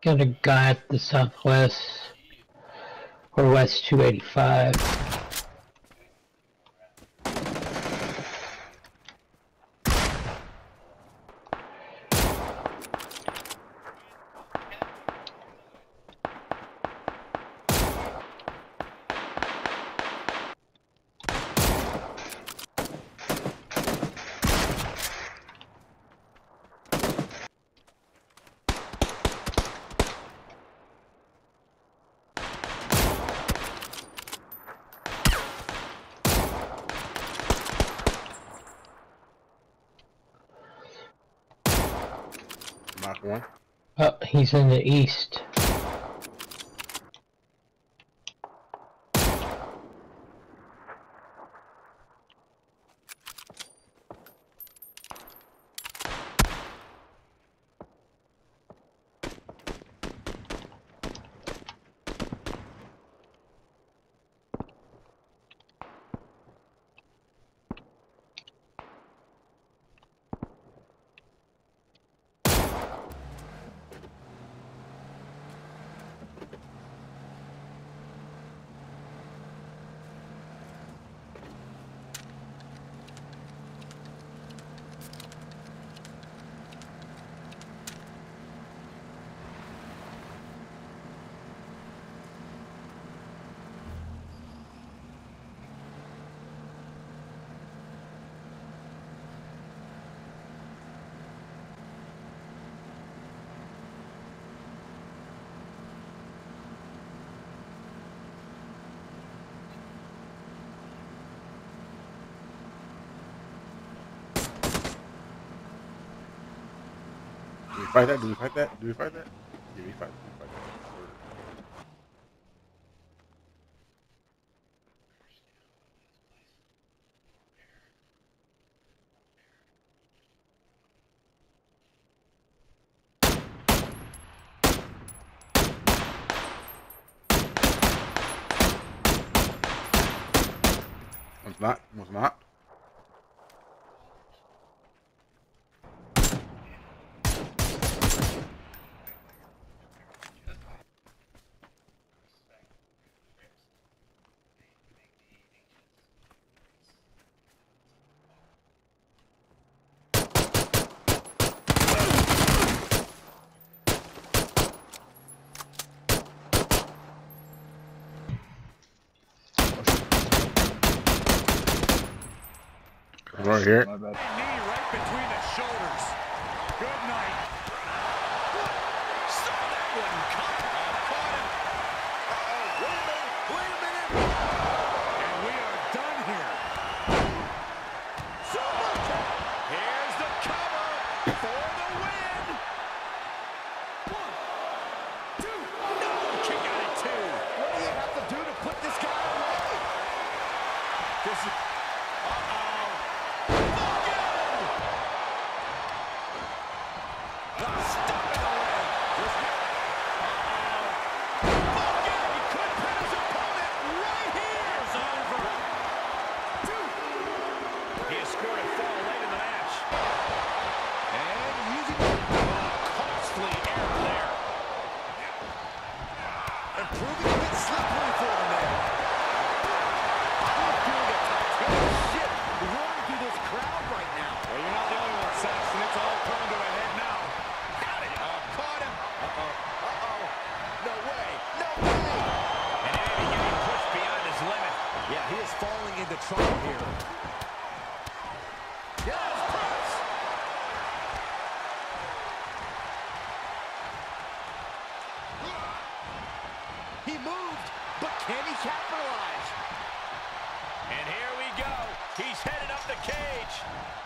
Got a guy at the southwest or west 285. Mark one. Oh, he's in the east. Do we fight that? Do we fight that? Do we fight that? Yeah, we fight that. One's not. One's not. Right here. My bad. Knee right between the shoulders. Good night. Saw that one coming. Caught him. Wait a minute. And we are done here. Here's the cover for the win. 1, 2. No, kick out at 2. What do you have to do to put this guy away? This is... trouble here. Yes, press. He moved, but can he capitalize? And here we go. He's headed up the cage.